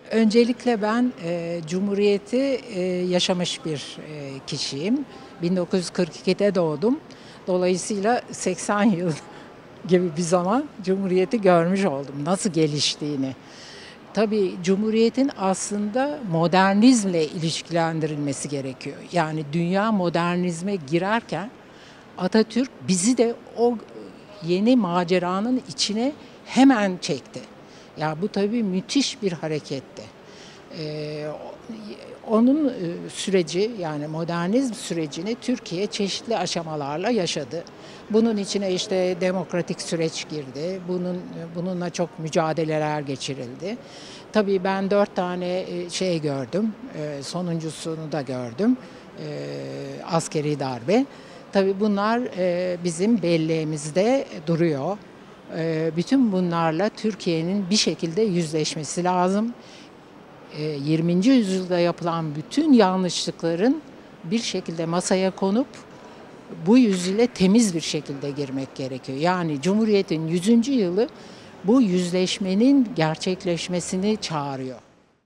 Öncelikle ben Cumhuriyeti yaşamış bir kişiyim. 1942'de doğdum. Dolayısıyla 80 yıl gibi bir zaman Cumhuriyeti görmüş oldum. Nasıl geliştiğini. Tabii Cumhuriyet'in aslında modernizmle ilişkilendirilmesi gerekiyor. Yani dünya modernizme girerken Atatürk bizi de o yeni maceranın içine hemen çekti. Ya bu tabii müthiş bir hareketti. Ee, Onun süreci yani modernizm sürecini Türkiye çeşitli aşamalarla yaşadı. Bunun içine işte demokratik süreç girdi. Bununla çok mücadeleler geçirildi. Tabii ben 4 tane şey gördüm. Sonuncusunu da gördüm. Askeri darbe. Tabii bunlar bizim belleğimizde duruyor. Bütün bunlarla Türkiye'nin bir şekilde yüzleşmesi lazım. 20. yüzyılda yapılan bütün yanlışlıkların bir şekilde masaya konup bu yüzyıla temiz bir şekilde girmek gerekiyor. Yani Cumhuriyet'in 100. yılı bu yüzleşmenin gerçekleşmesini çağırıyor.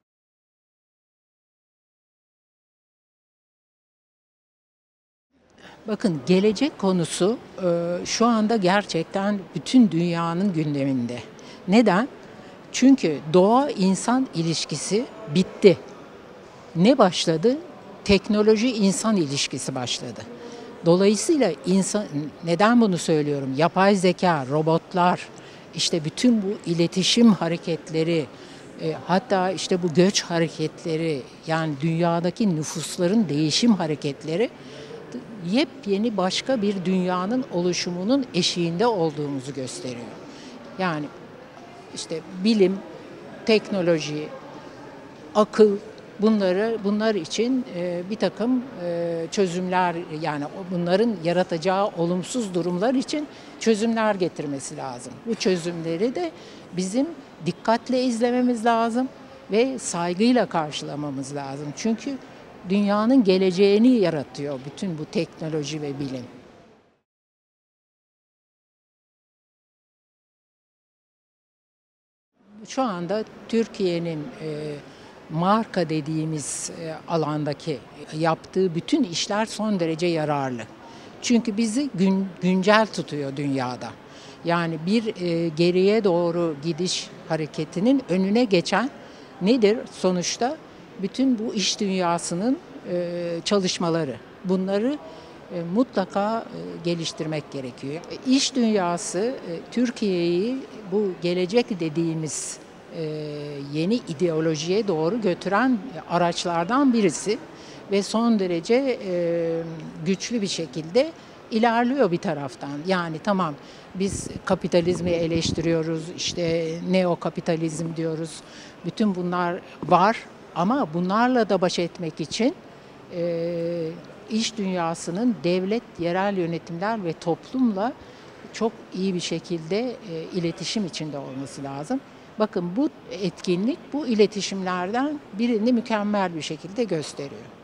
Bakın gelecek konusu şu anda gerçekten bütün dünyanın gündeminde. Neden? Çünkü doğa insan ilişkisi bitti. Ne başladı? Teknoloji insan ilişkisi başladı. Dolayısıyla neden bunu söylüyorum? Yapay zeka, robotlar, işte bütün bu iletişim hareketleri, hatta işte bu göç hareketleri, yani dünyadaki nüfusların değişim hareketleri yepyeni başka bir dünyanın oluşumunun eşiğinde olduğumuzu gösteriyor. Yani işte bilim, teknoloji, akıl bunlar için bir takım çözümler yani bunların yaratacağı olumsuz durumlar için çözümler getirmesi lazım. Bu çözümleri de bizim dikkatle izlememiz lazım ve saygıyla karşılamamız lazım. Çünkü dünyanın geleceğini yaratıyor bütün bu teknoloji ve bilim. Şu anda Türkiye'nin marka dediğimiz alandaki yaptığı bütün işler son derece yararlı. Çünkü bizi güncel tutuyor dünyada. Yani bir geriye doğru gidiş hareketinin önüne geçen nedir sonuçta? Bütün bu iş dünyasının çalışmaları. Bunları mutlaka geliştirmek gerekiyor. İş dünyası Türkiye'yi bu gelecek dediğimiz yeni ideolojiye doğru götüren araçlardan birisi ve son derece güçlü bir şekilde ilerliyor bir taraftan. Yani tamam biz kapitalizmi eleştiriyoruz, işte neokapitalizm diyoruz. Bütün bunlar var ama bunlarla da baş etmek için iş dünyasının devlet, yerel yönetimler ve toplumla çok iyi bir şekilde iletişim içinde olması lazım. Bakın bu etkinlik bu iletişimlerden birini mükemmel bir şekilde gösteriyor.